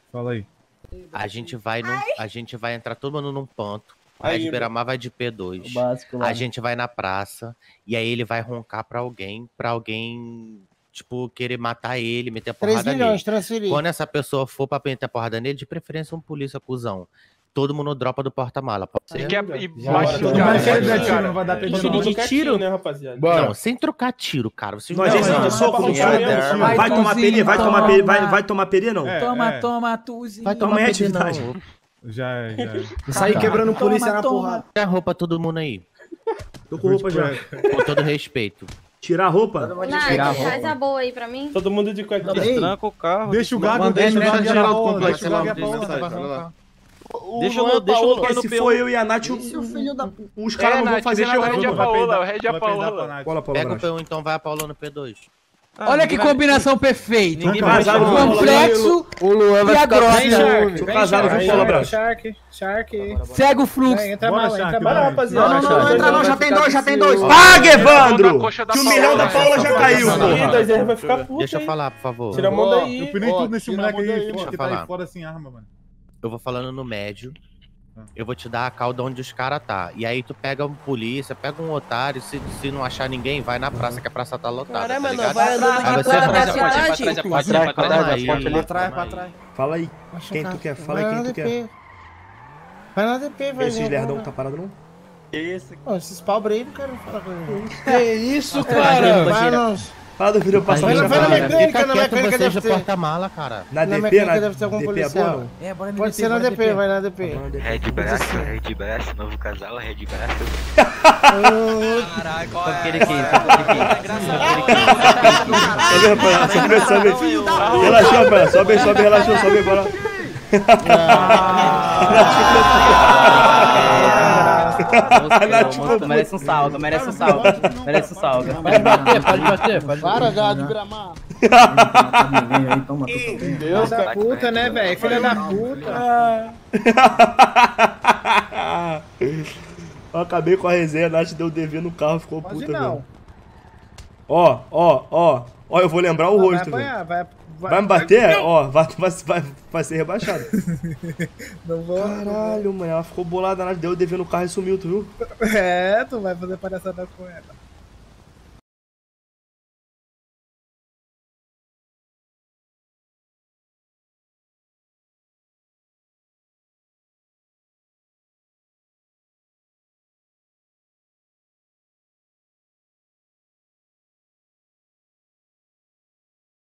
Fala aí. A gente vai entrar todo mundo num ponto. A Aí, Red Beira-Mar vai de P2. O básico lá. A gente vai na praça. E aí ele vai roncar pra alguém, tipo, querer matar ele, meter a 3 porrada milhões, nele. transferir. Quando essa pessoa for pra meter a porrada nele, de preferência um polícia cuzão. Todo mundo dropa do porta-mala, pode ser? E baixa o Mas cara. se ele der tiro, cara. não vai dar pra Todo ele mundo não. quietinho, né, rapaziada? Não, sem trocar tiro, cara. Vocês Nós não vamos dar soco no chão. Vai tomar peri? Vai tomar peri, não? É. Tuzinho. Vai tomar tomar atividade. não. Já. Sair quebrando polícia na porrada. Tira a roupa todo mundo aí. Tô com roupa já. Com todo respeito. Tirar a roupa? Nath, faz a boa aí pra mim. Todo mundo de cueca. Tranca o carro. Deixa o Gago, deixa o Gago e a Paola. Deixa o Gago e a Paola. Deixa o Lucas no Se P1. for eu e a Nath, os caras não vão fazer deixa o nada. Red e a não. Paola, o Red e a Paola. Cola, Paola, Pega o Nath. P1, então vai a Paula no P2. Olha que combinação perfeita. Ninguém vai vai casar, deixar o Complexo O Luan e a grossa. Tô casado com o Paola Branco. Shark. Segue o fluxo. Entra Bora, mal, Shark, entra vai. mal. Rapaziada. Não entra não, já tem dois. Paga, Evandro! Na coxa da Que o Paola, milhão da né? Paola já caiu, Ih, porra. 2R vai ficar puto, Deixa eu hein? falar, por favor. Tira a mão daí. Eu pinei tudo nesse tira a moleque mão daí, aí, deixa que eu tá aí falar. fora sem arma, mano. Eu vou falando no médio. Eu vou te dar a cauda onde os caras tá. E aí tu pega um polícia, pega um otário. Se não achar ninguém, vai na praça, que a praça tá lotada. Caramba, tá não, ligado? vai andando Aí de você fora vai- da cidade. Calma aí. Pra trás. Fala aí. Quem tu quer? Fala aí quem tu quer. Vai na DP, velho. Esses lerdão tá parado não? Pô, esses pobres aí não querem falar com ele. Que isso, Vai cara? não. Fala do vídeo passado. Vai na já falei. mecânica, Fica na quieto mecânica vocês deve do ter. porta-mala, cara. Na Na DP, mecânica na deve ter algum DP é policial. boa, não? Bora no Pode ser na DP, vai na DP. Red Braço, novo casal, Red Braço. Caralho, qual Só é? porque ele quis, só porque ele quis. Sobe, rapaz. Relaxou, rapaz. Sobe, relaxou, sobe agora. Merece um salga, merece um salga. Merece um salga. Pode bater. Para, Gago de Gramar. Deus da puta, né, velho? Filha da puta. Eu acabei com a resenha, a Nath deu DV no carro, ficou Pode puta, não. velho. Ó, eu vou lembrar o Vai rosto, velho. apanhar, Vai me bater? Ó, vai ser rebaixado. Não vou. Caralho, mano, ela ficou bolada, ela deu o DV no carro e sumiu, tu viu? É, tu vai fazer palhaçada com ela.